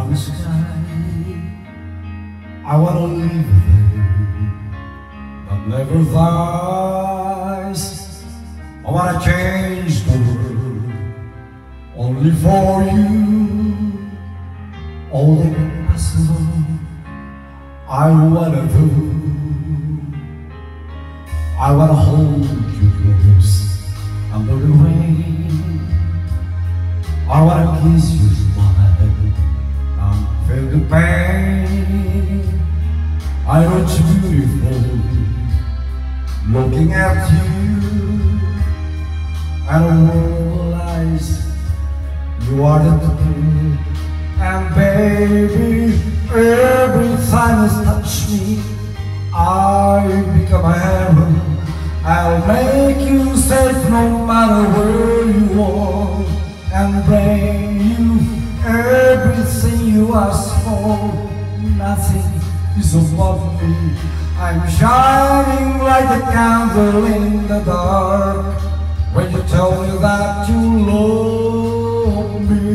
cloudy sky. I wanna live there, but never dies. I wanna change the world only for you. All the impossible I wanna do. I wanna hold you close under the rain. I wanna kiss you smile and feel the pain. I know it's beautiful looking at you. I don't realize you are the truth. And baby, every time you touch me, I become a heaven. I'll make you safe no matter where you are, and bring you everything you ask for. Nothing is above me. I'm shining like a candle in the dark when you tell me that you love me.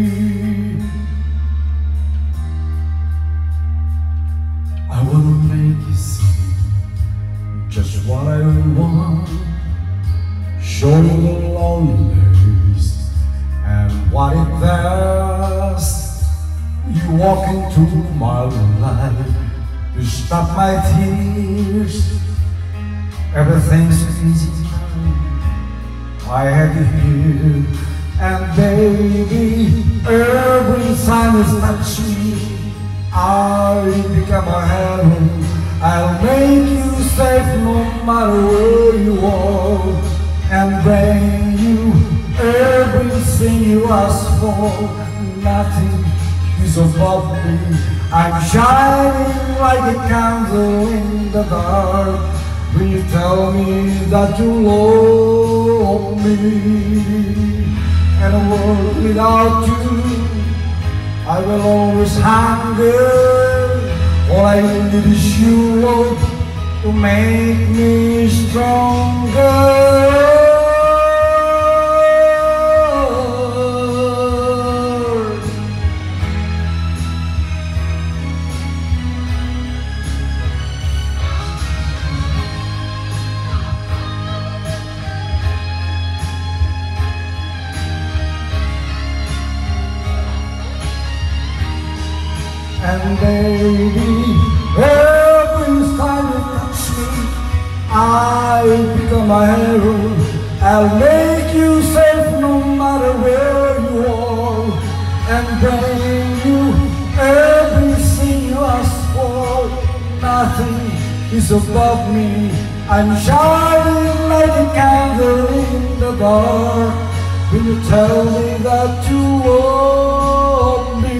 I wanna make you see just what I want, show you the loneliness and what it does. You walk into my life to stop my tears. Everything's easy now, I have you here. And baby, every time you touch me, I become a heaven. I'll make you safe no matter where you are, and bring you everything you ask for. Nothing is above me. I'm shining like a candle in the dark when you tell me that you love me. And a world without you, I will always hunger. All I need is your love to make me stronger. And baby, every time you touch me, I become a hero. I'll make you safe no matter where you are, and bring you everything you ask for. Nothing is above me. I'm shining like a candle in the dark when you tell me that you love me.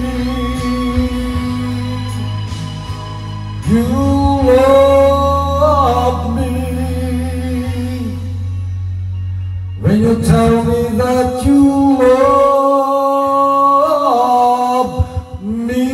You love me when you tell me that you love me.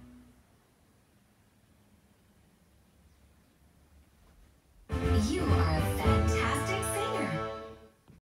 You are